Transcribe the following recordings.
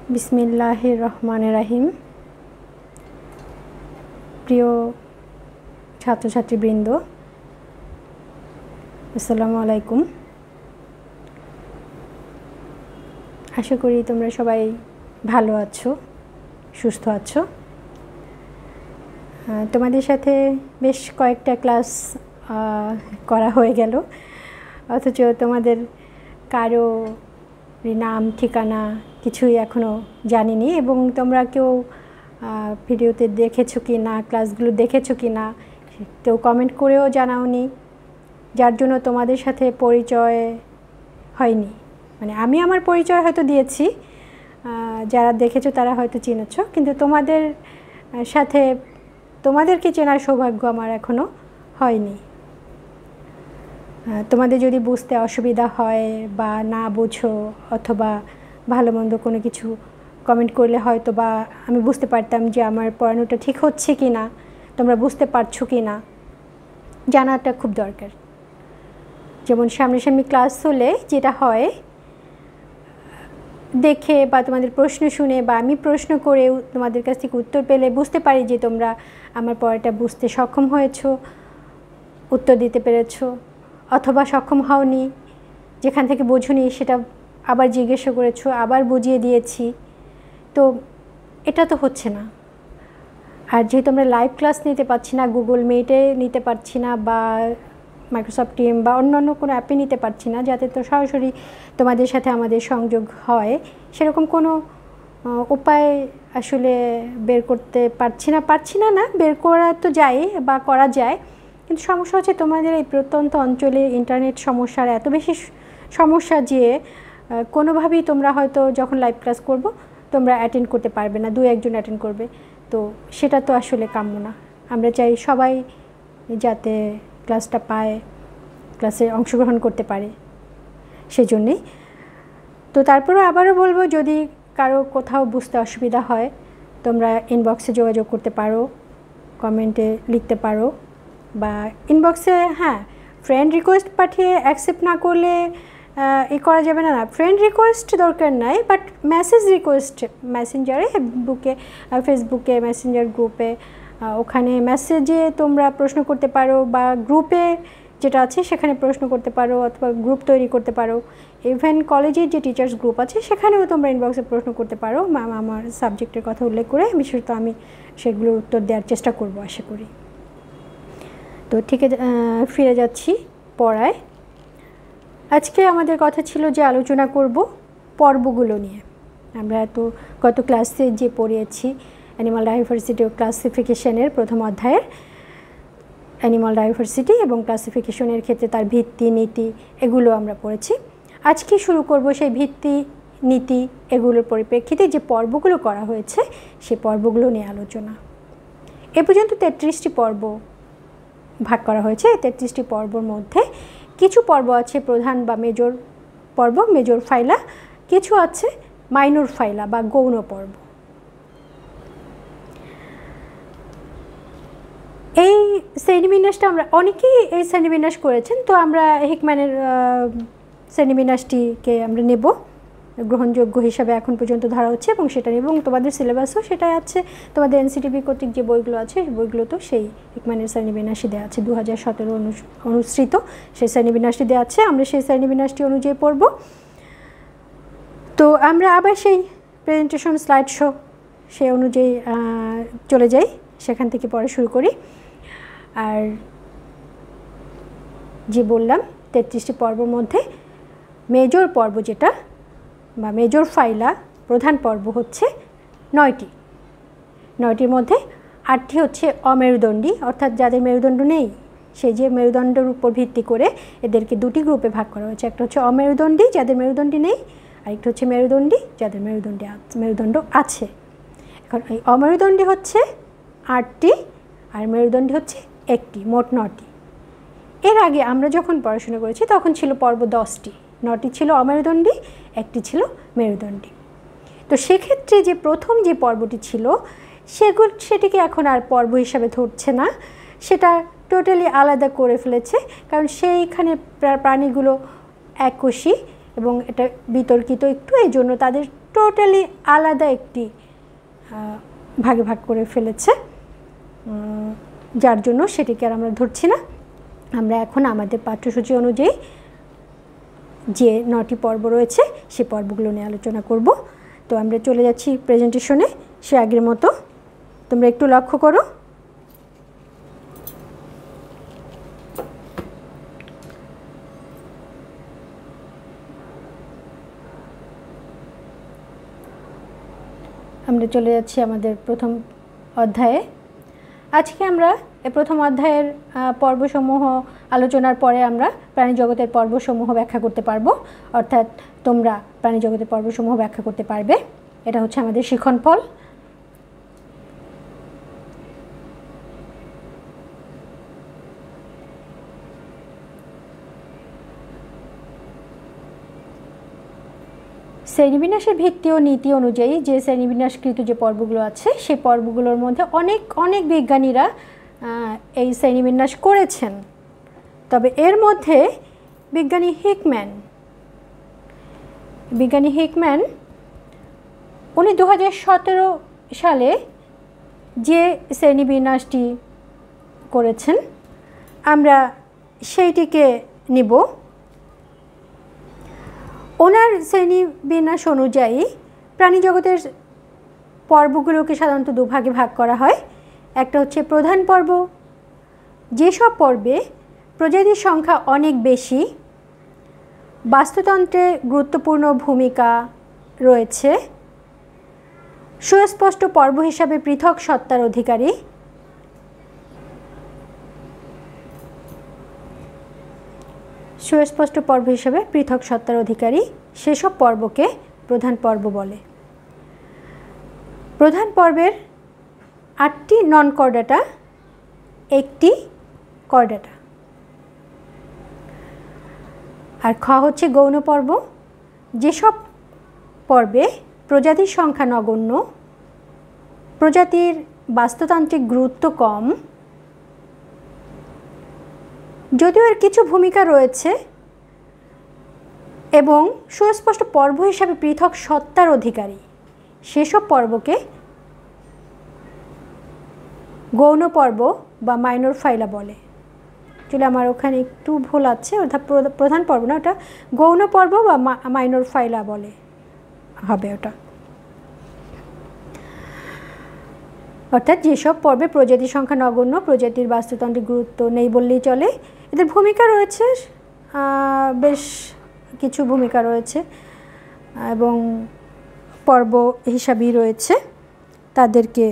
বিসমিল্লাহির রহমানির রহিম। প্রিয় ছাত্রছাত্রীবৃন্দ, আসসালামু আলাইকুম। আশা করি তোমরা সবাই ভালো আছো, সুস্থ আছো। তোমাদের সাথে বেশ কয়েকটা ক্লাস করা হয়ে গেল, অথচ তোমাদের কারো নাম ঠিকানা কিছুই এখনও জানিনি, এবং তোমরা কেউ ভিডিওতে দেখেছো কি না, ক্লাসগুলো দেখেছো কি না কেউ কমেন্ট করেও জানাওনি, যার জন্য তোমাদের সাথে পরিচয় হয়নি। মানে আমি আমার পরিচয় হয়তো দিয়েছি, যারা দেখেছো তারা হয়তো চিনেছো, কিন্তু তোমাদের সাথে তোমাদেরকে চেনার সৌভাগ্য আমার এখনও হয়নি। তোমাদের যদি বুঝতে অসুবিধা হয় বা না বুঝো, অথবা ভালো মন্দ কোনো কিছু কমেন্ট করলে হয়তো বা আমি বুঝতে পারতাম যে আমার পড়ানোটা ঠিক হচ্ছে কি না, তোমরা বুঝতে পারছো কি না, জানাটা খুব দরকার। যেমন সামনাসামনি ক্লাস হলে যেটা হয়, দেখে বা তোমাদের প্রশ্ন শুনে বা আমি প্রশ্ন করে তোমাদের কাছ থেকে উত্তর পেলে বুঝতে পারি যে তোমরা আমার পড়াটা বুঝতে সক্ষম হয়েছো, উত্তর দিতে পেরেছো, অথবা সক্ষম হওনি, যেখান থেকে বোঝোনি সেটা আবার জিজ্ঞাসা করেছো, আবার বুঝিয়ে দিয়েছি। তো এটা তো হচ্ছে না। আর যেহেতু আমরা লাইভ ক্লাস নিতে পারছি না, গুগল মিটে নিতে পারছি না, বা মাইক্রোসফট টিম বা অন্যান্য কোনো অ্যাপে নিতে পারছি না, যাতে তো সরাসরি তোমাদের সাথে আমাদের সংযোগ হয়, সেরকম কোনো উপায় আসলে বের করতে পারছি না বের করা তো যায় বা করা যায়, কিন্তু সমস্যা হচ্ছে তোমাদের এই প্রত্যন্ত অঞ্চলে ইন্টারনেট সমস্যার এত বেশি সমস্যা যে কোনোভাবেই তোমরা হয়তো যখন লাইভ ক্লাস করব তোমরা অ্যাটেন্ড করতে পারবে না, 2-1 জন অ্যাটেন্ড করবে। তো সেটা তো আসলে কাম্য না। আমরা চাই সবাই যাতে ক্লাসটা পায়, ক্লাসে অংশগ্রহণ করতে পারে, সেজন্যেই। তো তারপরেও আবারও বলবো, যদি কারো কোথাও বুঝতে অসুবিধা হয় তোমরা ইনবক্সে যোগাযোগ করতে পারো, কমেন্টে লিখতে পারো, বা ইনবক্সে ফ্রেন্ড রিকোয়েস্ট পাঠিয়ে অ্যাকসেপ্ট না করলে করা যাবে না। ফ্রেন্ড রিকোয়েস্ট দরকার নাই, বাট মেসেজ রিকোয়েস্ট মেসেঞ্জারে, ফেসবুকে মেসেঞ্জার গ্রুপে, ওখানে মেসেজে তোমরা প্রশ্ন করতে পারো, বা গ্রুপে যেটা আছে সেখানে প্রশ্ন করতে পারো, অথবা গ্রুপ তৈরি করতে পারো। ইভেন কলেজের যে টিচার্স গ্রুপ আছে সেখানেও তোমরা ইনবক্সে প্রশ্ন করতে পারো, ম্যাম আমার সাবজেক্টের কথা উল্লেখ করে, বিশেষত আমি সেগুলোর উত্তর দেওয়ার চেষ্টা করব আশা করি। তো ঠিক আছে, ফিরে যাচ্ছি পড়ায়। আজকে আমাদের কথা ছিল যে আলোচনা করব পর্বগুলো নিয়ে। আমরা তো গত ক্লাসে যে পড়িয়েছি অ্যানিমাল ডাইভার্সিটি ও ক্লাসিফিকেশনের প্রথম অধ্যায়ের অ্যানিমাল ডাইভার্সিটি এবং ক্লাসিফিকেশনের ক্ষেত্রে তার ভিত্তি নীতি এগুলো আমরা পড়েছি। আজকে শুরু করব সেই ভিত্তি নীতি এগুলোর পরিপ্রেক্ষিতে যে পর্বগুলো করা হয়েছে সেই পর্বগুলো নিয়ে আলোচনা। এ পর্যন্ত 33টি পর্ব ভাগ করা হয়েছে। 33টি পর্বর মধ্যে কিছু পর্ব আছে প্রধান বা মেজর পর্ব, মেজর ফাইলা, কিছু আছে মাইনর ফাইলা বা গৌণ পর্ব। এই শ্রেণীবিন্যাসটা আমরা অনেকেই এই শ্রেণীবিন্যাস করেছেন, তো আমরা হিকম্যানের শ্রেণীবিন্যাসটিকে আমরা নেব, গ্রহণযোগ্য হিসাবে এখন পর্যন্ত ধরা হচ্ছে, এবং সেটা এবং তোমাদের সিলেবাসও সেটাই আছে। তোমাদের এনসিটিভি কর্তৃক যে বইগুলো আছে বইগুলো তো সেই হিকম্যানের শ্রেণীবিন্যাসই দেওয়া আছে, 2017 অনুসৃত সেই শ্রেণীবিন্যাসটি দেওয়া আছে। আমরা সেই শ্রেণীবিন্যাসটি অনুযায়ী পড়ব। তো আমরা আবার সেই প্রেজেন্টেশন স্লাইড শো সেই অনুযায়ী চলে যাই, সেখান থেকে পড়া শুরু করি। আর যে বললাম 33টি পর্বর মধ্যে মেজর পর্ব যেটা বা মেজর ফাইলা, প্রধান পর্ব হচ্ছে 9টি। 9টির মধ্যে 8টি হচ্ছে অমেরুদণ্ডী, অর্থাৎ যাদের মেরুদণ্ড নেই, সেই যে মেরুদণ্ডের উপর ভিত্তি করে এদেরকে 2টি গ্রুপে ভাগ করা হয়েছে। একটা হচ্ছে অমেরুদণ্ডী, যাদের মেরুদণ্ডী নেই, আরেকটা হচ্ছে মেরুদণ্ডী, যাদের মেরুদণ্ড আছে। এখন এই অমেরুদণ্ডী হচ্ছে 8টি আর মেরুদণ্ডী হচ্ছে 1টি, মোট 9টি। এর আগে আমরা যখন পড়াশোনা করেছি তখন ছিল পর্ব 10টি, 9টি ছিল অমেরুদণ্ডী, 1টি ছিল মেরুদণ্ডী। তো সেক্ষেত্রে যে প্রথম যে পর্বটি ছিল সেটিকে এখন আর পর্ব হিসাবে ধরছে না, সেটা টোটালি আলাদা করে ফেলেছে, কারণ সেইখানে প্রাণীগুলো এককোষী এবং এটা বিতর্কিত একটু, এই জন্য তাদের টোটালি আলাদা একটি ভাগে ভাগ করে ফেলেছে, যার জন্য সেটিকে আর আমরা ধরছি না। আমরা এখন আমাদের পাঠ্যসূচি অনুযায়ী যে 9টি পর্ব রয়েছে সেই পর্বগুলো নিয়ে আলোচনা করব। তো আমরা চলে যাচ্ছি প্রেজেন্টেশনে, সে আগের মতো। তোমরা একটু লক্ষ্য করো, আমরা চলে যাচ্ছি আমাদের প্রথম অধ্যায়ে। আজকে আমরা এই প্রথম অধ্যায়ের পর্বসমূহ আলোচনার পরে আমরা প্রাণীজগতের পর্বসমূহ ব্যাখ্যা করতে পারবো, অর্থাৎ তোমরা প্রাণীজগতের পর্বসমূহ ব্যাখ্যা করতে পারবে। এটা হচ্ছে আমাদের শিক্ষণফল। শ্রেণীবিন্যাসের ভিত্তি ও নীতি অনুযায়ী যে শ্রেণীবিন্যাসকৃত যে পর্বগুলো আছে সেই পর্বগুলোর মধ্যে অনেক বিজ্ঞানীরা এই শ্রেণীবিন্যাস করেছেন। তবে এর মধ্যে বিজ্ঞানী হিকম্যান উনি 2017 সালে যে শ্রেণীবিন্যাসটি করেছেন আমরা সেইটিকে নিব। ওনার শ্রেণীবিন্যাস অনুযায়ী প্রাণীজগতের পর্বগুলোকে সাধারণত দুভাগে ভাগ করা হয়। একটা হচ্ছে প্রধান পর্ব, যেসব পর্বে প্রজাতির সংখ্যা অনেক বেশি, বাস্তুতন্ত্রে গুরুত্বপূর্ণ ভূমিকা রয়েছে, সুস্পষ্ট পর্ব হিসাবে পৃথক সত্তার অধিকারী, সুস্পষ্ট পর্ব হিসেবে পৃথক সত্তার অধিকারী, সেসব পর্বকে প্রধান পর্ব বলে। প্রধান পর্বের 8টি নন কর্ডাটা, 1টি কর্ডাটা। আর খ হচ্ছে গৌণ পর্ব, যেসব পর্বে প্রজাতির সংখ্যা নগণ্য, প্রজাতির বাস্তুতান্ত্রিক গুরুত্ব কম, যদিও এর কিছু ভূমিকা রয়েছে এবং সুস্পষ্ট পর্ব হিসাবে পৃথক সত্তার অধিকারী, সেসব পর্বকে গৌণ পর্ব বা মাইনর ফাইলা বলে। চলে আমার ওখানে একটু ভুল আছে, অর্থাৎ প্রধান পর্ব না, ওটা গৌণ পর্ব বা মাইনর ফাইলা বলে হবে ওটা। অর্থাৎ যেসব পর্বে প্রজাতির সংখ্যা নগণ্য, প্রজাতির বাস্তুতান্ত্রিক গুরুত্ব নেই বললেই চলে। এদের ভূমিকা রয়েছে, বেশ কিছু ভূমিকা রয়েছে এবং পর্ব হিসাবেই রয়েছে। তাদেরকে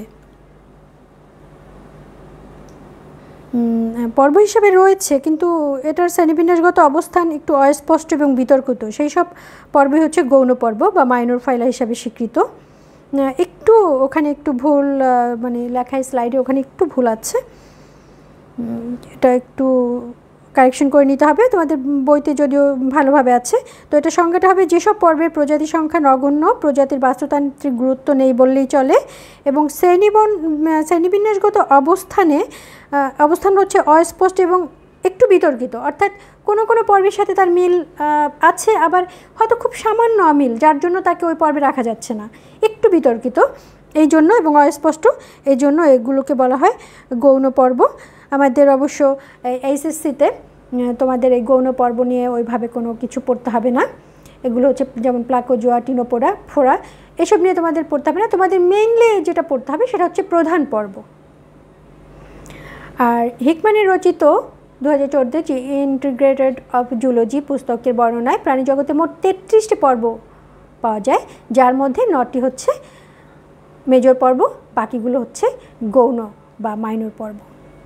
পর্ব হিসাবে রয়েছে, কিন্তু এটার শ্রেণীবিন্যাসগত অবস্থান একটু অস্পষ্ট এবং বিতর্কিত। সেই সব পর্বই হচ্ছে গৌণ পর্ব বা মাইনর ফাইলা হিসাবে স্বীকৃত। একটু ওখানে একটু ভুল, মানে লেখায় স্লাইডে ওখানে একটু ভুল আছে, এটা একটু কারেকশন করে নিতে হবে। তোমাদের বইতে যদিও ভালোভাবে আছে। তো এটা সংজ্ঞাটা হবে, যেসব পর্বের প্রজাতির সংখ্যা নগণ্য, প্রজাতির বাস্তুতান্ত্রিক গুরুত্ব নেই বললেই চলে এবং শ্রেণীবিন্যাসগত অবস্থান হচ্ছে অস্পষ্ট এবং একটু বিতর্কিত। অর্থাৎ কোনো পর্বের সাথে তার মিল আছে, আবার হয়তো খুব সামান্য অমিল, যার জন্য তাকে ওই পর্বে রাখা যাচ্ছে না, একটু বিতর্কিত এই জন্য এবং অস্পষ্ট, এই জন্য এগুলোকে বলা হয় গৌণ পর্ব। আমাদের অবশ্য এইচএসসিতে তোমাদের এই গৌণ পর্ব নিয়ে ওইভাবে কোনো কিছু পড়তে হবে না। এগুলো হচ্ছে যেমন প্লাকোজোয়া, টিনোপোরা, ফোরা, এসব নিয়ে তোমাদের পড়তে হবে না। তোমাদের মেইনলি যেটা পড়তে হবে সেটা হচ্ছে প্রধান পর্ব। আর হিকম্যানের রচিত 2014 যে ইন্টিগ্রেটেড অফ জুলজি পুস্তকের বর্ণনায় প্রাণীজগতে মোট 33টি পর্ব পাওয়া যায়, যার মধ্যে 9টি হচ্ছে মেজর পর্ব, বাকিগুলো হচ্ছে গৌণ বা মাইনর পর্ব।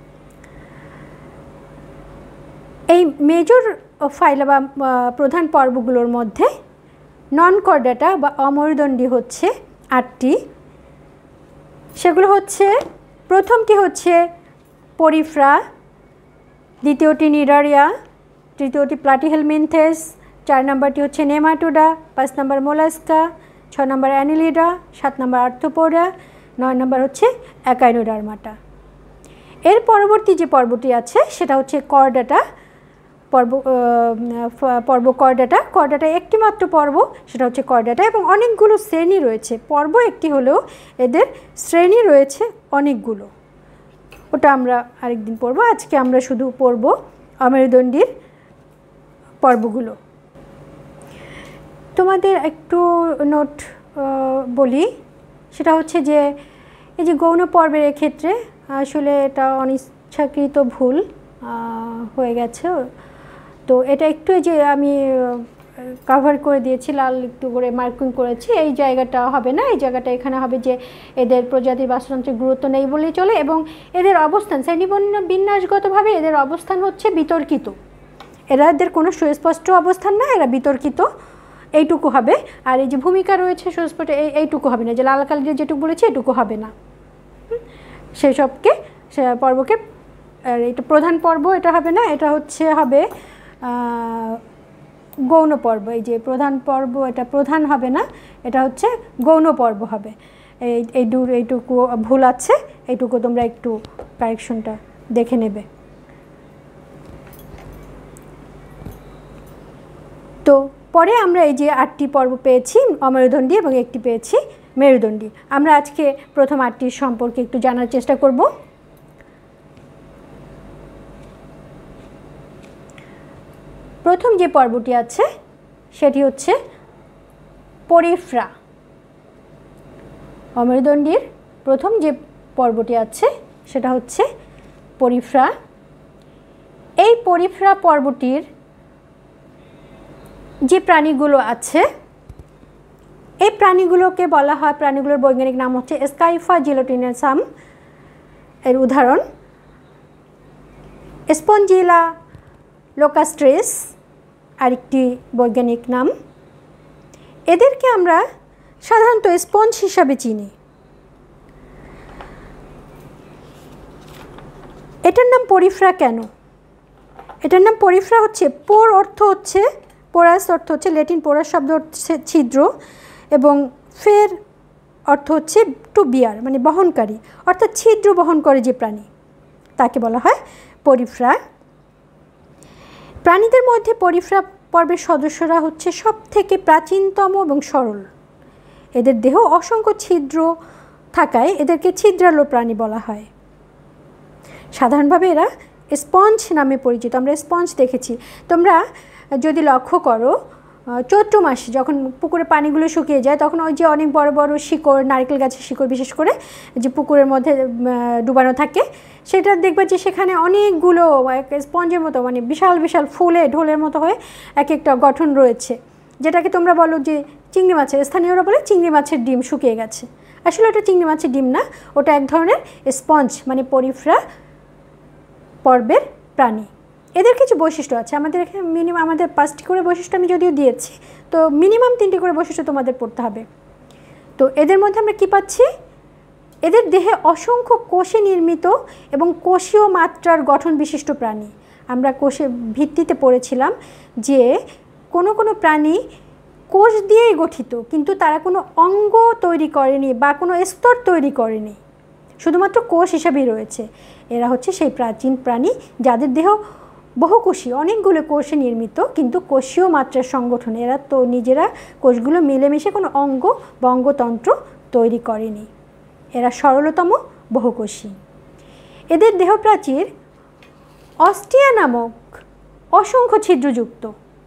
এই মেজর ফাইলা বা প্রধান পর্বগুলোর মধ্যে নন কর্ডাটা বা অমেরুদণ্ডী হচ্ছে 8টি। সেগুলো হচ্ছে, প্রথমটি হচ্ছে পরিফ্রা, দ্বিতীয়টি নিডারিয়া, তৃতীয়টি প্লাটিহেলমিনথেস, 4 নম্বরটি হচ্ছে নেমাটোডা, 5 নম্বর মোলাস্কা, 6 নম্বর অ্যানিলিডা, 7 নম্বর আর্থ্রোপোডা, 9 নম্বর হচ্ছে অ্যাকাইনোডার্মাটা। এর পরবর্তী যে পর্বটি আছে সেটা হচ্ছে কর্ডাটা পর্ব কর্ডাটা একটি মাত্র পর্ব, সেটা হচ্ছে কর্ডাটা, এবং অনেকগুলো শ্রেণী রয়েছে। পর্ব একটি হলেও এদের শ্রেণী রয়েছে অনেকগুলো, ওটা আমরা আরেকদিন পড়ব। আজকে আমরা শুধু পড়ব অমেরুদণ্ডীর পর্বগুলো। তোমাদের একটু নোট বলি, সেটা হচ্ছে যে এই যে গৌণ পর্বের ক্ষেত্রে আসলে এটা অনিচ্ছাকৃত ভুল হয়ে গেছে, তো এটা একটু যে আমি কভার করে দিয়েছি, লাল একটু করে মার্কিং করেছি, এই জায়গাটা হবে না, এই জায়গাটা এখানে হবে যে এদের প্রজাতির বাস্তুতন্ত্রের গুরুত্ব নেই বলেই চলে, এবং এদের অবস্থান শ্রেণীবর্ণ বিন্যাসগতভাবে এদের অবস্থান হচ্ছে বিতর্কিত, এদের কোনো সুস্পষ্ট অবস্থান না, এরা বিতর্কিত, এইটুকু হবে। আর এই যে ভূমিকা রয়েছে সুস্পষ্ট, এইটুকু হবে না, যে লাল কালির যেটুকু বলেছি এটুকু হবে না, সেই সবকে পর্বকে, আর এটা প্রধান পর্ব এটা হবে না, এটা হচ্ছে হবে গৌণ পর্ব। এই যে প্রধান পর্ব এটা প্রধান হবে না, এটা হচ্ছে গৌণ পর্ব হবে। এইটুকু ভুল আছে, এইটুকু তোমরা একটু কারেকশনটা দেখে নেবে। তো পরে আমরা এই যে 8টি পর্ব পেয়েছি অমেরুদণ্ডী এবং একটি পেয়েছি মেরুদণ্ডী। আমরা আজকে প্রথম 8টির সম্পর্কে একটু জানার চেষ্টা করব। প্রথম যে পর্বটি আছে সেটি হচ্ছে পরিফ্রা। অমেরুদণ্ডীর প্রথম যে পর্বটি আছে সেটা হচ্ছে পরিফ্রা। এই পরিফ্রা পর্বটির যে প্রাণীগুলো আছে, এই প্রাণীগুলোকে বলা হয়, প্রাণীগুলোর বৈজ্ঞানিক নাম হচ্ছে স্কাইফা জিলোটিনাসাম। এর উদাহরণ স্পঞ্জিলা লোকাস্ট্রেস আরেকটি বৈজ্ঞানিক নাম। এদেরকে আমরা সাধারণত স্পঞ্জ হিসাবে চিনি। এটার নাম পরিফ্রা কেন? এটার নাম পরিফ্রা হচ্ছে, পোর অর্থ হচ্ছে, পোরাস অর্থ হচ্ছে, ল্যাটিন পোরাস শব্দ হচ্ছে ছিদ্র, এবং ফের অর্থ হচ্ছে টু বিয়ার, মানে বহনকারী, অর্থাৎ ছিদ্র বহন করে যে প্রাণী তাকে বলা হয় পরিফ্রা। প্রাণীদের মধ্যে পরিফ্রা পর্বের সদস্যরা হচ্ছে সব থেকে প্রাচীনতম এবং সরল। এদের দেহ অসংখ্য ছিদ্র থাকায় এদেরকে ছিদ্রালো প্রাণী বলা হয়। সাধারণভাবে এরা স্পঞ্জ নামে পরিচিত। আমরা স্পঞ্জ দেখেছি, তোমরা যদি লক্ষ্য করো, চৈত্র মাসে যখন পুকুরে পানিগুলো শুকিয়ে যায় তখন ওই যে অনেক বড় বড় শিকড়, নারকেল গাছের শিকড় বিশেষ করে যে পুকুরের মধ্যে ডুবানো থাকে, সেটা দেখবে যে সেখানে অনেকগুলো স্পঞ্জের মতো, মানে বিশাল বিশাল ফুলে ঢোলের মতো হয়ে এক একটা গঠন রয়েছে, যেটাকে তোমরা বলো যে চিংড়ি মাছের, স্থানীয়রা বলে চিংড়ি মাছের ডিম শুকিয়ে গেছে। আসলে ওটা চিংড়ি মাছের ডিম না, ওটা এক ধরনের স্পঞ্জ, মানে পরিফ্রা পর্বের প্রাণী। এদের কিছু বৈশিষ্ট্য আছে, আমাদের এখানে মিনিমাম আমাদের 5টি করে বৈশিষ্ট্য আমি যদিও দিয়েছি, তো মিনিমাম 3টি করে বৈশিষ্ট্য তোমাদের পড়তে হবে। তো এদের মধ্যে আমরা কি পাচ্ছি? এদের দেহে অসংখ্য কোষে নির্মিত এবং কোষীয় মাত্রার গঠন বিশিষ্ট প্রাণী। আমরা কোষে ভিত্তিতে পড়েছিলাম যে কোনো কোনো প্রাণী কোষ দিয়েই গঠিত, কিন্তু তারা কোনো অঙ্গ তৈরি করেনি বা কোনো স্তর তৈরি করেনি, শুধুমাত্র কোষ হিসাবেই রয়েছে। এরা হচ্ছে সেই প্রাচীন প্রাণী যাদের দেহ বহুকোষী, অনেকগুলো কোষে নির্মিত, কিন্তু কোষীয় মাত্রার সংগঠন। এরা তো নিজেরা কোষগুলো মিলেমিশে কোনো অঙ্গ বা অঙ্গতন্ত্র তৈরি করেনি। এরা সরলতম বহুকোষী। এদের দেহপ্রাচীর অস্টিয়া নামক অসংখ্য ছিদ্রযুক্ত।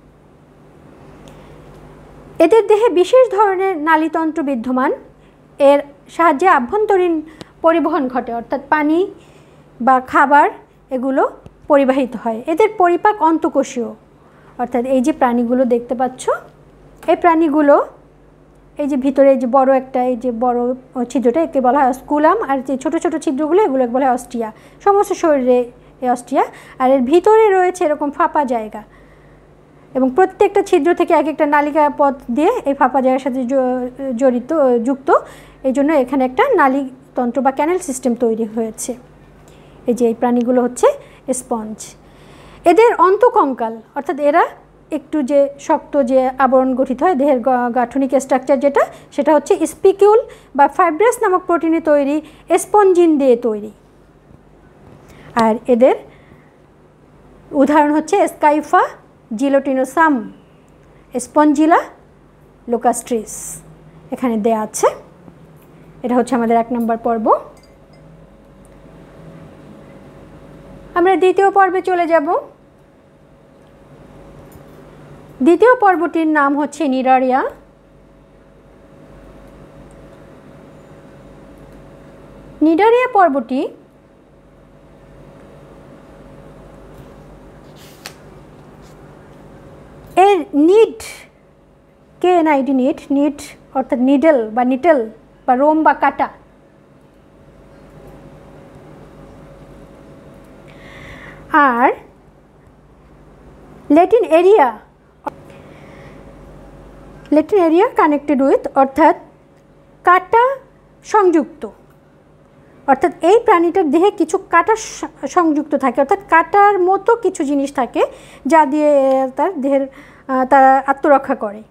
এদের দেহে বিশেষ ধরনের নালীতন্ত্র বিদ্যমান, এর সাহায্যে আভ্যন্তরীণ পরিবহন ঘটে, অর্থাৎ পানি বা খাবার এগুলো পরিবাহিত হয়। এদের পরিপাক অন্তঃকোষীয়, অর্থাৎ এই যে প্রাণীগুলো দেখতে পাচ্ছ, এই প্রাণীগুলো এই যে ভিতরে যে বড় একটা, এই যে বড় ছিদ্রটা একে বলা হয় অস্কুলাম, আর যে ছোটো ছোটো ছিদ্রগুলো এগুলো বলা হয় অস্টিয়া। সমস্ত শরীরে এই অস্টিয়া, আর এর ভিতরে রয়েছে এরকম ফাঁপা জায়গা, এবং প্রত্যেকটা ছিদ্র থেকে এক একটা নালিকা পথ দিয়ে এই ফাঁপা জায়গার সাথে যুক্ত, এই জন্য এখানে একটা নালীতন্ত্র বা ক্যানেল সিস্টেম তৈরি হয়েছে। এই যে এই প্রাণীগুলো হচ্ছে স্পঞ্জ। এদের অন্তঃকঙ্কাল, অর্থাৎ এরা একটু যে শক্ত যে আবরণ গঠিত হয় দেহের গাঠনিক স্ট্রাকচার যেটা, সেটা হচ্ছে স্পিকিউল বা ফাইব্রাস নামক প্রোটিনে তৈরি স্পঞ্জিন দিয়ে তৈরি। আর এদের উদাহরণ হচ্ছে স্কাইফা জিলোটিনোসাম, স্পঞ্জিলা লোকাস্ট্রিস, এখানে দেয়া আছে। এটা হচ্ছে আমাদের 1 নম্বর পর্ব। আমরা দ্বিতীয় পর্বে চলে যাব। দ্বিতীয় পর্বটির নাম হচ্ছে নিডারিয়া। নিডারিয়া পর্বটি এর নিড, KNID নিড অর্থাৎ নিডল বা নিটেল বা রোম বা কাটা, আর ল্যাটিন এরিয়া কানেক্টেড উইথ অর্থাৎ কাটা সংযুক্ত, অর্থাৎ এই প্রাণীটার দেহে কিছু কাটা সংযুক্ত থাকে, অর্থাৎ কাটার মতো কিছু জিনিস থাকে যা দিয়ে তার দেহের তারা আত্মরক্ষা করে।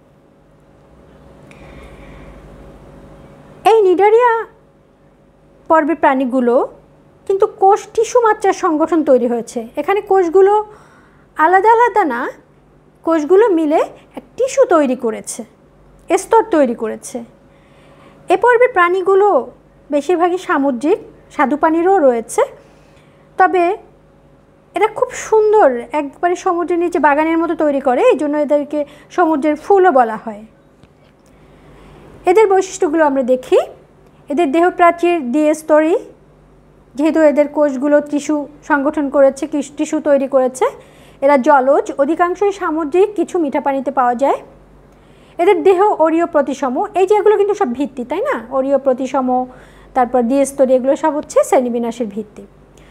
এই নিডারিয়া পর্বের প্রাণীগুলো কিন্তু কোষ টিস্যু মাত্রার সংগঠন তৈরি হয়েছে। এখানে কোষগুলো আলাদা আলাদা না, কোষগুলো মিলে এক টিস্যু তৈরি করেছে, স্তর তৈরি করেছে। এ পর্বের প্রাণীগুলো বেশিরভাগই সামুদ্রিক, স্বাদু পানিরও রয়েছে, তবে এরা খুব সুন্দর, একবারে সমুদ্রের নিচে বাগানের মতো তৈরি করে, এই জন্য এদেরকে সমুদ্রের ফুলও বলা হয়। এদের বৈশিষ্ট্যগুলো আমরা দেখি। এদের দেহপ্রাচীর দ্বিস্তরী, যেহেতু এদের কোষগুলো টিস্যু সংগঠন করেছে, টিস্যু তৈরি করেছে। এরা জলজ, অধিকাংশই সামুদ্রিক, কিছু মিঠা পানিতে পাওয়া যায়। এদের দেহ অরীয় প্রতিসম, এই যে এগুলো কিন্তু সব ভিত্তি, তাই না? অরীয় প্রতিসম, তারপর দ্বিস্তরী, এগুলো সব হচ্ছে শ্রেণীবিন্যাসের ভিত্তি।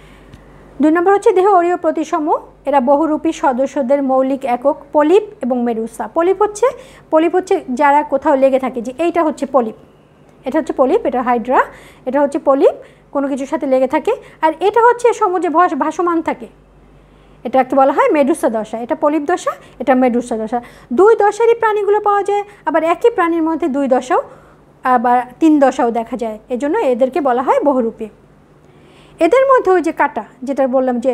2 নম্বর হচ্ছে দেহ অরীয় প্রতিসম। এরা বহুরূপী সদস্যদের মৌলিক একক পলিপ এবং মেডুসা। পলিপ হচ্ছে যারা কোথাও লেগে থাকে, যে এইটা হচ্ছে পলিপ, এটা হচ্ছে পলিপ, এটা হাইড্রা, এটা হচ্ছে পলিপ, কোনো কিছুর সাথে লেগে থাকে। আর এটা হচ্ছে সমুদ্রে ভাসমান থাকে, এটাকে বলা হয় মেডুসা দশা। এটা পলিপ দশা, এটা মেডুসা দশা। 2 দশারই প্রাণীগুলো পাওয়া যায়, আবার একই প্রাণীর মধ্যে 2 দশাও আবার 3 দশাও দেখা যায়, এজন্য এদেরকে বলা হয় বহুরূপী। এদের মধ্যে ওই যে কাটা, যেটা বললাম যে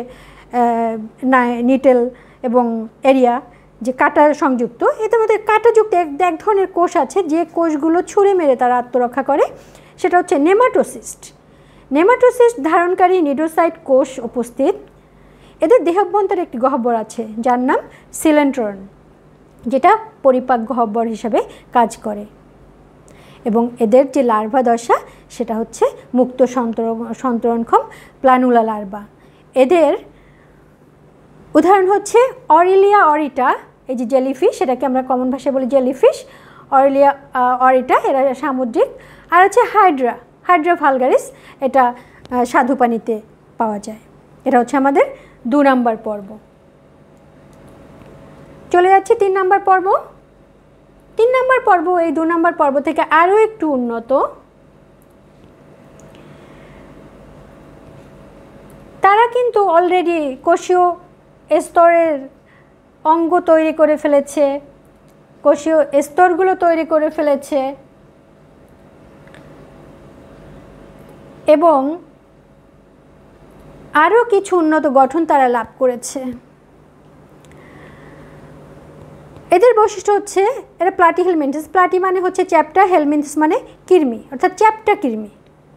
নিটেল এবং এরিয়া যে কাটা সংযুক্ত, এদের মধ্যে কাটাযুক্ত এক ধরনের কোষ আছে, যে কোষগুলো ছুঁড়ে মেরে তারা আত্মরক্ষা করে, সেটা হচ্ছে নেমাটোসিস্ট। নেমাটোসিস্ট ধারণকারী নিডোসাইট কোষ উপস্থিত। এদের দেহাভ্যন্তরে একটি গহ্বর আছে যার নাম সিলেন্ট্রন, যেটা পরিপাক গহ্বর হিসাবে কাজ করে। এবং এদের যে লার্ভা দশা, সেটা হচ্ছে মুক্ত সন্তরণক্ষম প্লানুলা লার্ভা। এদের উদাহরণ হচ্ছে অরেলিয়া অরিটা, এই যে জেলিফিশ, সেটাকে আমরা কমন ভাষায় বলি জেলিফিশ, অরেলিয়া অরিটা, এরা সামুদ্রিক। আর হচ্ছে হাইড্রা ভালগারিস, এটা স্বাদু পানিতে পাওয়া যায়। এটা হচ্ছে আমাদের 2 নম্বর পর্ব। চলে যাচ্ছে 3 নম্বর পর্ব। 3 নম্বর পর্ব এই 2 নম্বর পর্ব থেকে আরও একটু উন্নত। তারা কিন্তু অলরেডি কোষীয় স্তরের অঙ্গ তৈরি করে ফেলেছে, কোষীয় স্তরগুলো তৈরি করে ফেলেছে, এবং আরও কিছু উন্নত গঠন তারা লাভ করেছে। এদের বৈশিষ্ট্য হচ্ছে এরা প্লাটি হেলমিনথেস। প্লাটি মানে হচ্ছে চ্যাপ্টা, হেলমিনথেস মানে কৃমি, অর্থাৎ চ্যাপ্টা কৃমি।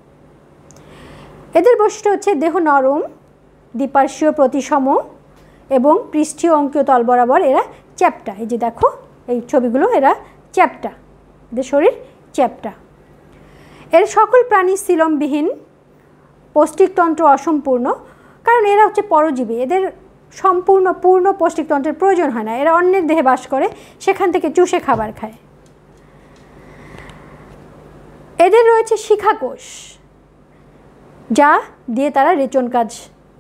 এদের বৈশিষ্ট্য হচ্ছে দেহ নরম, দ্বিপার্শ্বীয় প্রতিসম এবং পৃষ্ঠীয় অঙ্কীয় তল বরাবর এরা চ্যাপ্টা। এই যে দেখো এই ছবিগুলো, এরা চ্যাপ্টা, এদের শরীর চ্যাপ্টা। এর সকল প্রাণী সিলমবিহীন, পৌষ্টিকতন্ত্র অসম্পূর্ণ, কারণ এরা হচ্ছে পরজীবী। এদের পূর্ণ পৌষ্টিকতন্ত্রের প্রয়োজন হয় না, এরা অন্যের দেহে বাস করে, সেখান থেকে চুষে খাবার খায়। এদের রয়েছে শিখাকোষ, যা দিয়ে তারা রেচন কাজ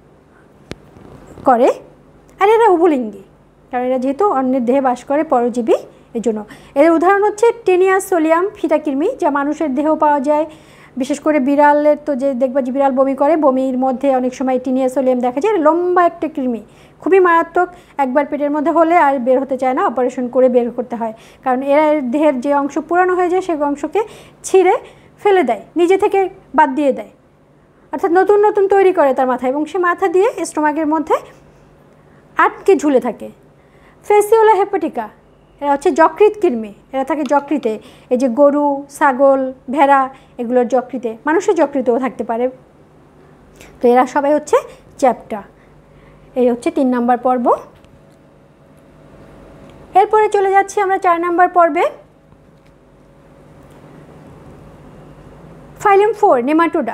করে। আর এরা উভলিঙ্গী, কারণ এরা যেহেতু অন্যের দেহে বাস করে, পরজীবী, এই জন্য। এর উদাহরণ হচ্ছে টেনিয়াস সোলিয়াম ফিতাকৃমি, যা মানুষের দেহেও পাওয়া যায়। বিশেষ করে বিড়ালের তো যে দেখবা যে বিড়াল বমি করে, বমির মধ্যে অনেক সময় টিনিয়াস সোলিয়াম দেখা যায়। লম্বা একটা কৃমি, খুবই মারাত্মক, একবার পেটের মধ্যে হলে আর বের হতে চায় না, অপারেশন করে বের করতে হয়। কারণ এরা দেহের যে অংশ পুরানো হয়ে যায়, সেই অংশকে ছিঁড়ে ফেলে দেয়, নিজে থেকে বাদ দিয়ে দেয়, অর্থাৎ নতুন নতুন তৈরি করে তার মাথায়, এবং সে মাথা দিয়ে স্টোমাকের মধ্যে আটকে ঝুলে থাকে। ফেসিওলা হেপাটিকা এরা হচ্ছে যকৃৎ কৃমি, এরা থাকে যকৃতে। এই যে গরু, ছাগল, ভেড়া এগুলোর যকৃতে, মানুষের যকৃতেও থাকতে পারে। তো এরা সবাই হচ্ছে চ্যাপ্টা। এই হচ্ছে 3 নম্বর পর্ব। এরপরে চলে যাচ্ছি আমরা 4 নম্বর পর্বে। ফাইলেম 4 নেমাটোডা।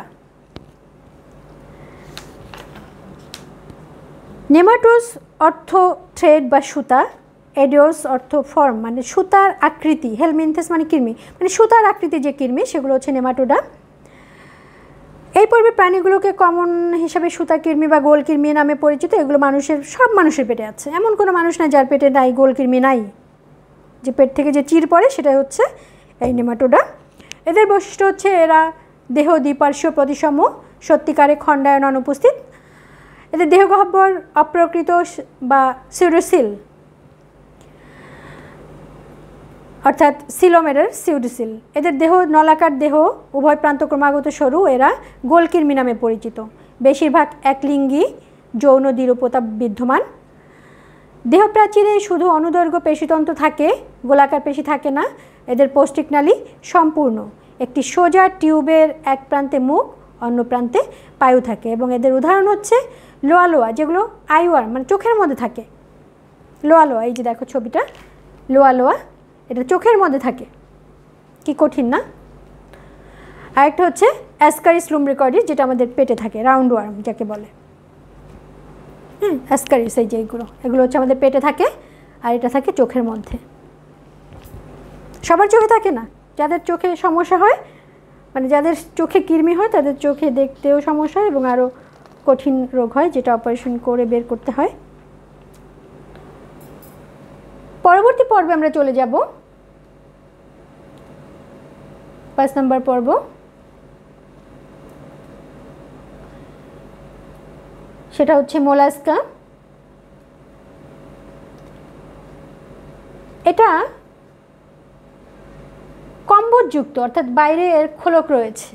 নেমাটোস অর্থ থ্রেড বা সুতা, এডিওস অর্থ ফর্ম মানে সুতার আকৃতি, হেলমিনথেস মানে কৃমি, মানে সুতার আকৃতি যে কৃমি সেগুলো হচ্ছে নেমাটোডা। এই পর্বে প্রাণীগুলোকে কমন হিসাবে সুতা কৃমি বা গোল কৃমি নামে পরিচিত। এগুলো মানুষের, সব মানুষের পেটে আছে, এমন কোনো মানুষ নাই যার পেটে নাই গোল কৃমি নাই। যে পেট থেকে যে চির পড়ে সেটাই হচ্ছে এই নেমাটোডা। এদের বৈশিষ্ট্য হচ্ছে এরা দেহ দ্বিপার্শ্বীয় প্রতিসম, সত্যিকারে খণ্ডায়ন অনুপস্থিত। এদের দেহগহ্বর অপ্রকৃত বা সিউডোসিল, অর্থাৎ সিলোমেরের সিউডোসিল। এদের দেহ নলাকার দেহ, উভয় প্রান্ত ক্রমাগত সরু। এরা গোলকৃমি নামে পরিচিত। বেশিরভাগ একলিঙ্গি, যৌন দ্বিরূপতা বিদ্যমান। দেহপ্রাচীরে শুধু অনুদৈর্ঘ্য পেশিতন্ত্র থাকে, গোলাকার পেশি থাকে না। এদের পৌষ্টিকনালী সম্পূর্ণ। একটি সোজা টিউবের এক প্রান্তে মুখ, অন্য প্রান্তে পায়ু থাকে। এবং এদের উদাহরণ হচ্ছে লোয়া লোয়া, যেগুলো আইওয়ার মানে চোখের মধ্যে থাকে। লোয়া লোয়া, এই যে দেখো ছবিটা, লোয়া লোয়া, এটা চোখের মধ্যে থাকে। কি কঠিন না? আরেকটা হচ্ছে অ্যাসকারিস লুম্ব্রিকর্ডিস, যেটা আমাদের পেটে থাকে, রাউন্ড ওয়ার্ম যাকে বলে। অ্যাসকারিস, এই যে এগুলো হচ্ছে আমাদের পেটে থাকে, আর এটা থাকে চোখের মধ্যে। সবার চোখে থাকে না, যাদের চোখে সমস্যা হয়, মানে যাদের চোখে কৃমি হয় তাদের চোখে দেখতেও সমস্যা হয় এবং আরও কঠিন রোগ হয়, যেটা অপারেশন করে বের করতে হয়। পরবর্তী পর্বে আমরা চলে যাব 5 নম্বর পর্ব। সেটা হচ্ছে মোলাস্কা। এটা কম্বরযুক্ত, অর্থাৎ বাইরে এর খোলক রয়েছে।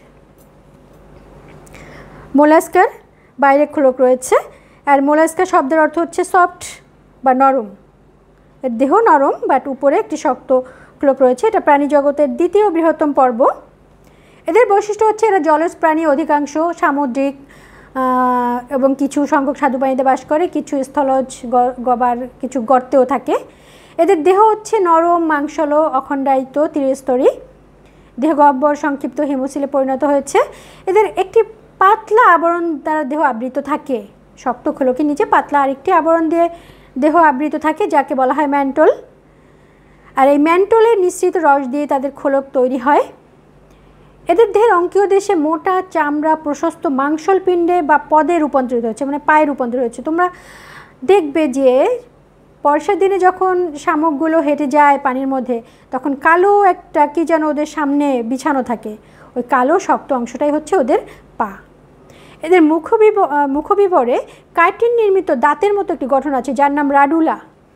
মোলাস্কার বাইরে খোলক রয়েছে। আর মোলাস্কা শব্দের অর্থ হচ্ছে সফট বা নরম। এর দেহ নরম, বাট উপরে একটি শক্ত খোলক রয়েছে। এটা প্রাণী জগতের দ্বিতীয় বৃহত্তম পর্ব। এদের বৈশিষ্ট্য হচ্ছে এরা জলজ প্রাণী, অধিকাংশ সামুদ্রিক এবং কিছু সংখ্যক স্বাদু পানিতে বাস করে। কিছু স্থলজ, গবার কিছু গর্তেও থাকে। এদের দেহ হচ্ছে নরম, মাংসল, অখণ্ডায়িত, ত্রিস্তরী। দেহগহ্বর সংক্ষিপ্ত হিমোসিলে পরিণত হয়েছে। এদের একটি পাতলা আবরণ দ্বারা দেহ আবৃত থাকে। শক্ত খোলকের নিচে পাতলা আরেকটি আবরণ দিয়ে দেহ আবৃত থাকে, যাকে বলা হয় ম্যান্টল। আর এই ম্যান্টলের নিঃসৃত রস দিয়ে তাদের খোলক তৈরি হয়। এদের দেহের অঙ্কীয় দেশে মোটা চামড়া প্রশস্ত মাংসল পিণ্ডে বা পদে রূপান্তরিত হচ্ছে, মানে পায়ে রূপান্তরিত হচ্ছে। তোমরা দেখবে যে বর্ষার দিনে যখন শামুকগুলো হেঁটে যায় পানির মধ্যে, তখন কালো একটা কি যেন ওদের সামনে বিছানো থাকে, ওই কালো শক্ত অংশটাই হচ্ছে ওদের পা। এদের মুখবিবরে কাইটিন নির্মিত দাঁতের মতো একটি গঠন আছে, যার নাম রাডুলা,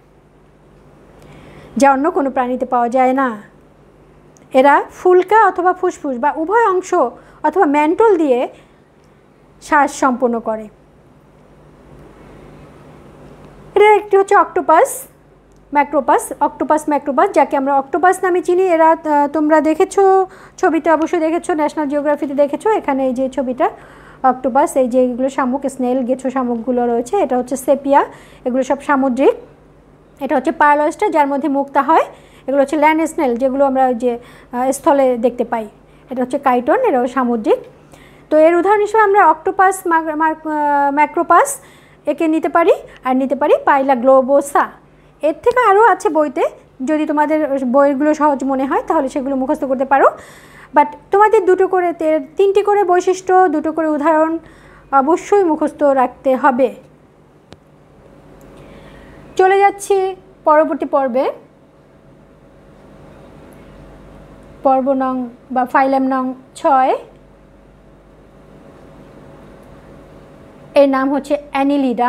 যা অন্য কোনো প্রাণীতে পাওয়া যায় না। এরা ফুলকা অথবা ফুসফুস বা উভয় অংশ অথবা ম্যান্টল দিয়ে শ্বাস সম্পন্ন করে। এরা একটি হচ্ছে অক্টোপাস ম্যাক্রোপাস, অক্টোপাস ম্যাক্রোপাস, যাকে আমরা অক্টোপাস নামে চিনি। এরা তোমরা দেখেছো ছবিতে, অবশ্যই দেখেছো, ন্যাশনাল জিওগ্রাফিতে দেখেছো। এখানে এই যে ছবিটা অক্টোপাস, এই যে এগুলো শামুক, স্নেল, গেছো শামুকগুলো রয়েছে, এটা হচ্ছে সেপিয়া, এগুলো সব সামুদ্রিক। এটা হচ্ছে পার্লয়েস্টার, যার মধ্যে মুক্তা হয়। এগুলো হচ্ছে ল্যান্ড স্নেল, যেগুলো আমরা যে স্থলে দেখতে পাই। এটা হচ্ছে কাইটন, এরাও সামুদ্রিক। তো এর উদাহরণ হিসেবে আমরা অক্টোপাস ম্যাক্রোপাস একে নিতে পারি, আর নিতে পারি পাইলা গ্লোবোসা। এর থেকে আরও আছে বইতে, যদি তোমাদের বইগুলো সহজ মনে হয় তাহলে সেগুলো মুখস্থ করতে পারো। বাট তোমাদের দুটো করে, 3টি করে বৈশিষ্ট্য, দুটো করে উদাহরণ অবশ্যই মুখস্থ রাখতে হবে। চলে যাচ্ছি পরবর্তী পর্বে, পর্ব নং বা ফাইলেম নং 6। এর নাম হচ্ছে অ্যানিলিডা।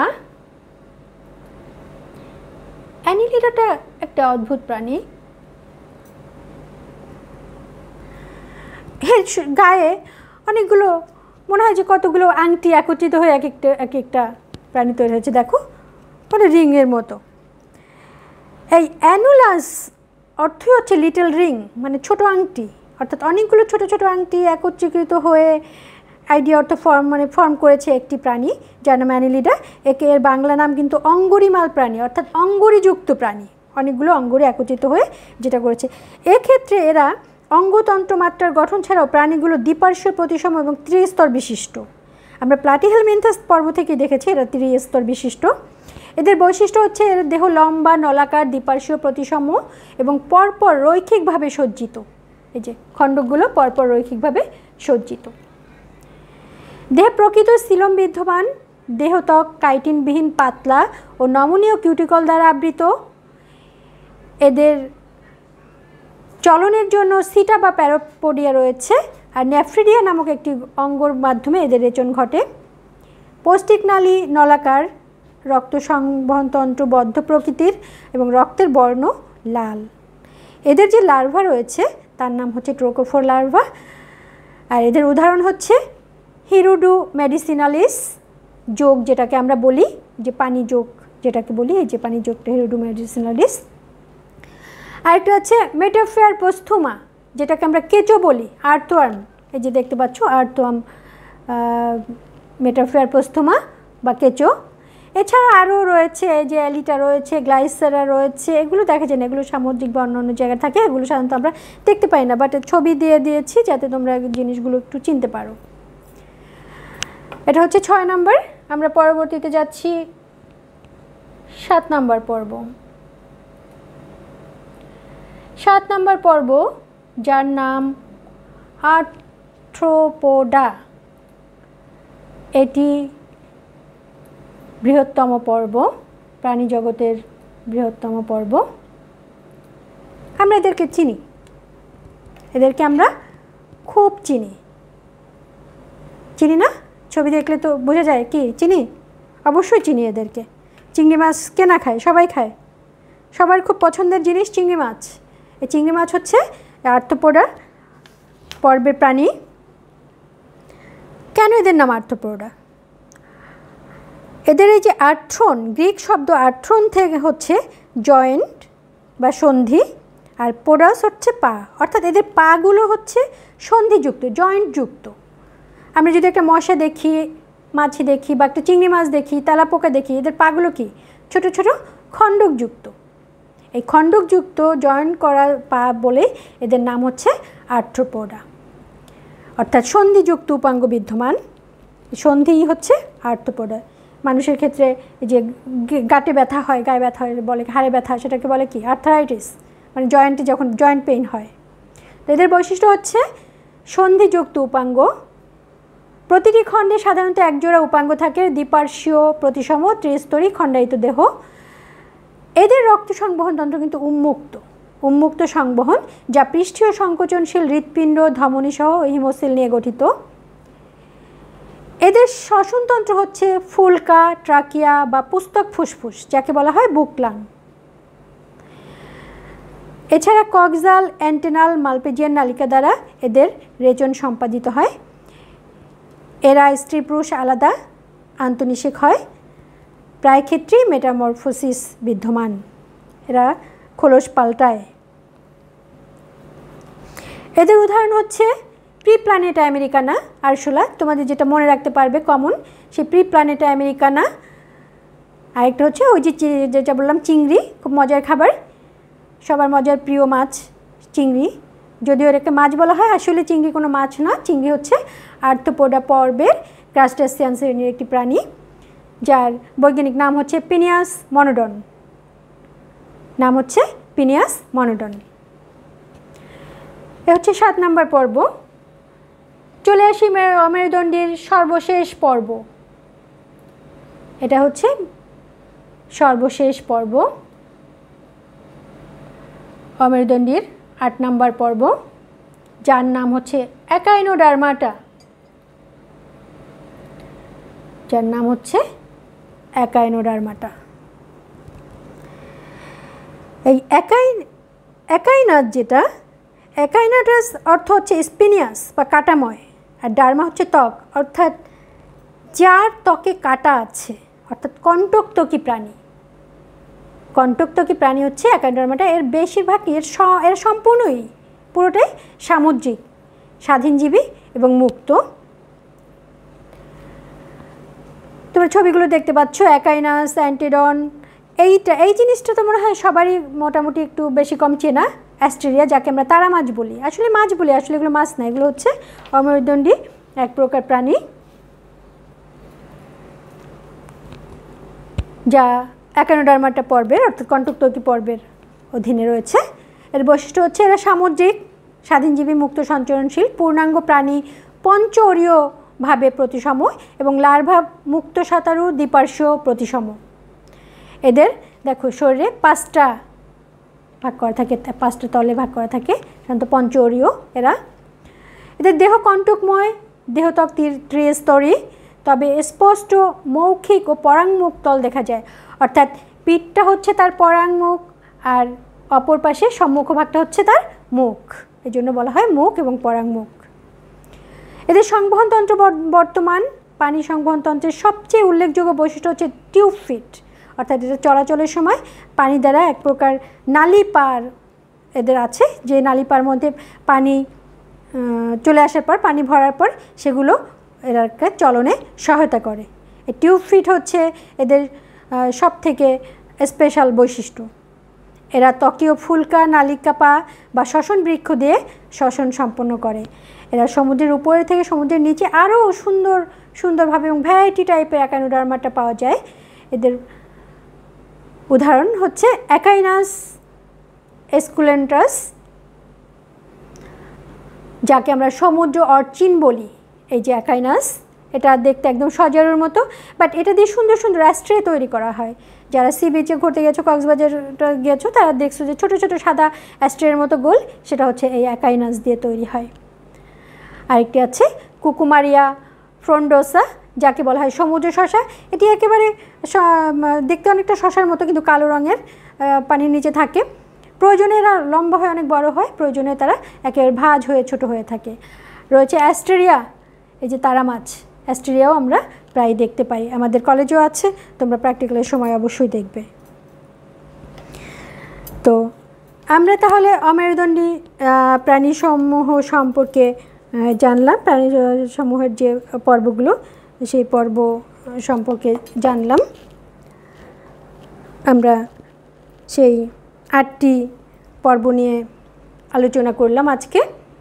অ্যানিলিডাটা একটা অদ্ভুত প্রাণী। এর গায়ে অনেকগুলো, মনে হয় যে কতগুলো আংটি একত্রিত হয়ে এক একটা প্রাণী তৈরি হয়েছে। দেখো মানে রিংয়ের মতো। এই অ্যানুলাস অর্থই হচ্ছে লিটল রিং, মানে ছোট আংটি, অর্থাৎ অনেকগুলো ছোট ছোট আংটি একত্রীকৃত হয়ে আইডিয়া অর্থ ফর্ম করেছে একটি প্রাণী যার নাম অ্যানিলিডা। এর বাংলা নাম কিন্তু অঙ্গরিমাল প্রাণী, অর্থাৎ অঙ্গরিযুক্ত প্রাণী, অনেকগুলো অঙ্গরি একত্রিত হয়ে যেটা করেছে। এক্ষেত্রে এরা অঙ্গতন্ত্র মাত্রার গঠন ছাড়াও প্রাণীগুলো দ্বিপার্শ্বীয় প্রতিসম এবং ত্রিস্তর বিশিষ্ট। আমরা প্লাটিহেলমিনথাস পর্ব থেকে দেখেছি এরা ত্রিস্তর বিশিষ্ট। এদের বৈশিষ্ট্য হচ্ছে এর দেহ লম্বা, নলাকার, দ্বিপার্শ্বীয় প্রতিসম এবং পরপর রৈখিকভাবে সজ্জিত। এই যে খণ্ডকগুলো পরপর রৈখিকভাবে সজ্জিত। দেহে প্রকৃত সিলম বিদ্যমান, দেহত্বক কাইটিনবিহীন, পাতলা ও নমনীয় কিউটিকল দ্বারা আবৃত। এদের চলনের জন্য সিটা বা প্যারাপোডিয়া রয়েছে, আর নেফ্রিডিয়া নামক একটি অঙ্গর মাধ্যমে এদের রেচন ঘটে। পৌষ্টিক নালী নলাকার, রক্ত সংবহনতন্ত্র বদ্ধ প্রকৃতির এবং রক্তের বর্ণ লাল। এদের যে লার্ভা রয়েছে তার নাম হচ্ছে ট্রোকোফোর লার্ভা, আর এদের উদাহরণ হচ্ছে হিরুডু মেডিসিনালিস, যোগ যেটাকে আমরা বলি, যে পানি যোগ যেটাকে বলি, এই যে পানি যোগটা হিরুডু মেডিসিনালিস। আরেকটা হচ্ছে মেটাফেয়ার পোস্থুমা, যেটাকে আমরা কেঁচো বলি, আর্থওয়ার্ম, এই যে দেখতে পাচ্ছ আর্থওয়ার্ম, মেটাফেয়ার পোস্থুমা বা কেঁচো। এছাড়া আরও রয়েছে যে অ্যালিটা রয়েছে, গ্লাইসেরা রয়েছে, এগুলো দেখা যায় না, এগুলো সামুদ্রিক বা অন্য অন্য জায়গায় থাকে, এগুলো সাধারণত আমরা দেখতে পাই না, বাট ছবি দিয়ে দিয়েছি যাতে তোমরা জিনিসগুলো একটু চিনতে পারো। এটা হচ্ছে 6 নম্বর। আমরা পরবর্তীতে যাচ্ছি 7 নম্বর পর্ব। 7 নম্বর পর্ব, যার নাম আর্থ্রোপোডা। এটি বৃহত্তম পর্ব, প্রাণী জগতের বৃহত্তম পর্ব। আমরা এদেরকে চিনি, এদেরকে আমরা খুব চিনি, চিনি না? ছবি দেখলে তো বোঝা যায় কি চিনি, অবশ্যই চিনি এদেরকে। চিংড়ি মাছ কে না খায়? সবাই খায়, সবার খুব পছন্দের জিনিস চিংড়ি মাছ। এই চিংড়ি মাছ হচ্ছে আর্থ্রোপোডা পর্বের প্রাণী। কেন এদের নাম আর্থ্রোপোডা? এদের এই যে আর্থ্রন, গ্রিক শব্দ আর্থ্রন থেকে হচ্ছে জয়েন্ট বা সন্ধি, আর পোডাস হচ্ছে পা, অর্থাৎ এদের পাগুলো হচ্ছে সন্ধিযুক্ত, জয়েন্টযুক্ত। আমরা যদি একটা মশা দেখি, মাছি দেখি, বা একটা চিংড়ি মাছ দেখি, তেলাপোকা দেখি, এদের পাগুলো কি ছোট ছোট খণ্ডকযুক্ত। এই খণ্ডকযুক্ত জয়েন্ট করা পা বলে এদের নাম হচ্ছে আর্থ্রোপোডা, অর্থাৎ সন্ধিযুক্ত উপাঙ্গ বিদ্যমান, সন্ধিই হচ্ছে আর্থ্রোপোডা। মানুষের ক্ষেত্রে এই যে গাঁটে ব্যথা হয়, গায়ে ব্যথা হয়, বলে হাড়ে ব্যথা, সেটাকে বলে কি আর্থারাইটিস, মানে জয়েন্টে যখন জয়েন্ট পেইন হয়। তো এদের বৈশিষ্ট্য হচ্ছে সন্ধিযুক্ত উপাঙ্গ। প্রতিটি খণ্ডে সাধারণত একজোড়া উপাঙ্গ থাকে, দ্বিপার্শ্বীয় প্রতিসম ত্রিস্তরী খণ্ডায়িত দেহ। এদের রক্ত সংবহন তন্ত্র কিন্তু উন্মুক্ত সংবহন, যা পৃষ্ঠীয় সংকোচনশীল হৃৎপিণ্ড, ধমনী সহ হিমোসিল নিয়ে গঠিত। এদের শ্বসনতন্ত্র হচ্ছে ফুলকা, ট্রাকিয়া বা পুস্তক ফুসফুস, যাকে বলা হয় বুকলাং। এছাড়া কক্সাল, অ্যান্টেনাল, মালপেজিয়ান নালিকা দ্বারা এদের রেচন সম্পাদিত হয়। এরা স্ত্রী পুরুষ আলাদা আন্তঃনিষেক হয়, প্রায় ক্ষেত্রেই মেটামরফোসিস বিদ্যমান, এরা খোলস পাল্টায়। এদের উদাহরণ হচ্ছে প্রিপ্ল্যানেটা আমেরিকানা, আরশোলা, তোমাদের যেটা মনে রাখতে পারবে কমন, সেই প্রিপ্ল্যানেটা আমেরিকানা। আরেকটা হচ্ছে ওই যে যেটা বললাম চিংড়ি, খুব মজার খাবার, সবার মজার প্রিয় মাছ চিংড়ি, যদিও এটাকে মাছ বলা হয়, আসলে চিংড়ি কোনো মাছ না, চিংড়ি হচ্ছে আর্থ্রোপোডা পর্বের ক্রাস্টাসিয়ান শ্রেণীর একটি প্রাণী, যার বৈজ্ঞানিক নাম হচ্ছে পিনিয়াস মনোডন, নাম হচ্ছে পিনিয়াস মনোডন। এ হচ্ছে 7 নম্বর পর্ব। চলে আসি অমেরুদণ্ডীর সর্বশেষ পর্ব। এটা হচ্ছে সর্বশেষ পর্ব, অমেরুদণ্ডীর 8 নম্বর পর্ব, যার নাম হচ্ছে অ্যাকাইনোডার্মাটা, যার নাম হচ্ছে অ্যাকাইনোডার্মাটা। এই অ্যাকাইনাস যেটা, অ্যাকাইনাটাস অর্থ হচ্ছে স্পিনিয়াস বা কাটাময়, আর ডার্মা হচ্ছে ত্বক, অর্থাৎ যার ত্বকে কাটা আছে, অর্থাৎ কণ্টকত্বকী প্রাণী। কণ্টকত্বকী প্রাণী হচ্ছে একানোডার্মাটা, এর বেশিরভাগ এর সম্পূর্ণই পুরোটাই সামুদ্রিক, স্বাধীনজীবী এবং মুক্ত। তোমরা ছবিগুলো দেখতে পাচ্ছ, অ্যাকাইনাস, অ্যান্টিডন, এই জিনিসটা তো মনে হয় সবারই মোটামুটি একটু বেশি কম চেনা। অ্যাস্টেরিয়া, যাকে আমরা তারা মাছ বলি, আসলে মাছ বলি, আসলে এগুলো মাছ না, এগুলো হচ্ছে অমেরুদণ্ডী এক প্রকার প্রাণী, যা একানোডার্মাটা পর্বের অর্থাৎ কণ্টকত্বকী পর্বের অধীনে রয়েছে। এর বৈশিষ্ট্য হচ্ছে এরা সামুদ্রিক, স্বাধীনজীবী, মুক্ত সঞ্চরণশীল, পূর্ণাঙ্গ প্রাণী, পঞ্চঅরীয়ভাবে প্রতিসম এবং লার্ভা মুক্ত সাঁতারু, দ্বিপার্শ্বীয় প্রতিসম। এদের দেখো শরীরে 5টা ভাগ করা থাকে, 5টা তলে ভাগ করা থাকে, সাধারণত পঞ্চঅরীয় এরা। এদের দেহ কণ্টকময়, দেহত্বক ত্রিস্তরী, তবে স্পষ্ট মৌখিক ও পরাঙ্মুখ তল দেখা যায়, অর্থাৎ পিঠটা হচ্ছে তার পরাঙ্মুখ আর অপর পাশে সম্মুখ ভাগটা হচ্ছে তার মুখ, এই জন্য বলা হয় মুখ এবং পরাঙ্মুখ। এদের সংবহনতন্ত্র বর্তমান পানি সংবহনতন্ত্রের সবচেয়ে উল্লেখযোগ্য বৈশিষ্ট্য হচ্ছে টিউব ফিট, অর্থাৎ এটা চলাচলের সময় পানি দ্বারা এক প্রকার নালীপার এদের আছে, যে নালীপার মধ্যে পানি চলে আসার পর, পানি ভরার পর সেগুলো এরাকে চলনে সহায়তা করে। এই টিউব ফিট হচ্ছে এদের সব থেকে স্পেশাল বৈশিষ্ট্য। এরা ত্বকীয় ফুলকা, নালিকা পা বা শ্বসন বৃক্ষ দিয়ে শ্বসন সম্পন্ন করে। এরা সমুদ্রের উপরে থেকে সমুদ্রের নিচে আরও সুন্দরভাবে এবং ভ্যারাইটি টাইপের একানোডার্মাটা পাওয়া যায়। এদের উদাহরণ হচ্ছে অ্যাকাইনাস এসকুলেন্টাস, যাকে আমরা সমুদ্র অর্চিন বলি। এই যে অ্যাকাইনাস, এটা দেখতে একদম সজারুর মতো, বাট এটা দিয়ে সুন্দর সুন্দর অ্যাস্ট্রে তৈরি করা হয়। যারা সি বিচে ঘুরতে গেছো, কক্সবাজারটা গেছো, তারা দেখছো যে ছোটো ছোটো সাদা অ্যাস্ট্রের মতো গোল, সেটা হচ্ছে এই অ্যাকাইনাস দিয়ে তৈরি হয়। আরেকটি আছে কুকুমারিয়া ফ্রন্ডোসা, যাকে বলা হয় সমুদ্র শসা। এটি একেবারে দেখতে অনেকটা শসার মতো, কিন্তু কালো রঙের, পানির নিচে থাকে। প্রয়োজনে এরা লম্বা হয়ে অনেক বড় হয়, প্রয়োজনে তারা একেবারে ভাঁজ হয়ে ছোট হয়ে থাকে। রয়েছে অ্যাস্টেরিয়া, এই যে তারা মাছ, অ্যাস্টেরিয়াও আমরা প্রায় দেখতে পাই, আমাদের কলেজেও আছে, তোমরা প্র্যাকটিক্যালের সময় অবশ্যই দেখবে। তো আমরা তাহলে অমেরুদণ্ডী প্রাণীসমূহ সম্পর্কে জানলাম, প্রাণীসমূহের যে পর্বগুলো, সেই পর্ব সম্পর্কে জানলাম। আমরা সেই 8টি পর্ব নিয়ে আলোচনা করলাম আজকে।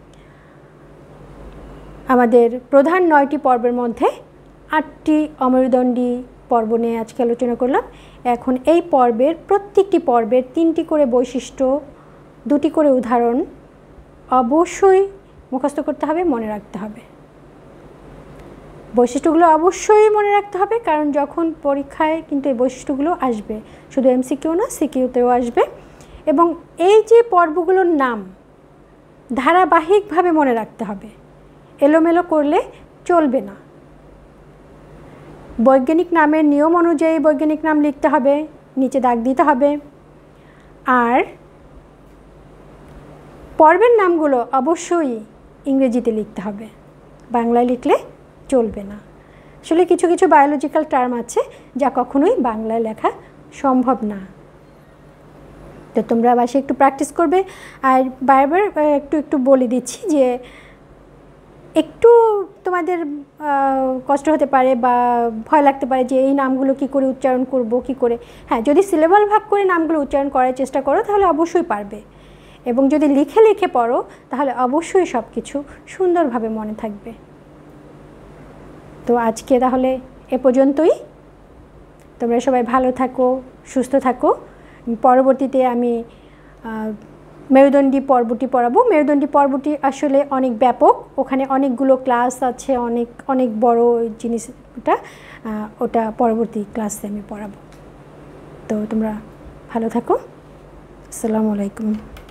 আমাদের প্রধান 9টি পর্বের মধ্যে 8টি অমেরুদণ্ডী পর্ব নিয়ে আজকে আলোচনা করলাম। এখন এই পর্বের প্রত্যেকটি পর্বের 3টি করে বৈশিষ্ট্য, 2টি করে উদাহরণ অবশ্যই মুখস্থ করতে হবে, মনে রাখতে হবে। বৈশিষ্ট্যগুলো অবশ্যই মনে রাখতে হবে, কারণ যখন পরীক্ষায় কিন্তু এই বৈশিষ্ট্যগুলো আসবে, শুধু এমসিকিউ না, সিকিউতেও আসবে। এবং এই যে পর্বগুলোর নাম ধারাবাহিকভাবে মনে রাখতে হবে, এলোমেলো করলে চলবে না। বৈজ্ঞানিক নামের নিয়ম অনুযায়ী বৈজ্ঞানিক নাম লিখতে হবে, নিচে দাগ দিতে হবে। আর পর্বের নামগুলো অবশ্যই ইংরেজিতে লিখতে হবে, বাংলায় লিখলে চলবে না। আসলে কিছু কিছু বায়োলজিক্যাল টার্ম আছে যা কখনোই বাংলায় লেখা সম্ভব না। তো তোমরা বাসে একটু প্র্যাকটিস করবে। আর বারবার একটু বলে দিচ্ছি যে একটু তোমাদের কষ্ট হতে পারে বা ভয় লাগতে পারে যে এই নামগুলো কি করে উচ্চারণ করব, কি করে। হ্যাঁ, যদি সিলেবাল ভাগ করে নামগুলো উচ্চারণ করার চেষ্টা করো তাহলে অবশ্যই পারবে, এবং যদি লিখে লিখে পড়ো তাহলে অবশ্যই সব কিছু সুন্দরভাবে মনে থাকবে। তো আজকে তাহলে এ পর্যন্তই। তোমরা সবাই ভালো থাকো, সুস্থ থাকো। পরবর্তীতে আমি মেরুদণ্ডী পর্বটি পড়াবো। মেরুদণ্ডী পর্বটি আসলে অনেক ব্যাপক, ওখানে অনেকগুলো ক্লাস আছে, অনেক বড় জিনিসটা, ওটা পরবর্তী ক্লাসে আমি পড়াবো। তো তোমরা ভালো থাকো। আসসালামু আলাইকুম।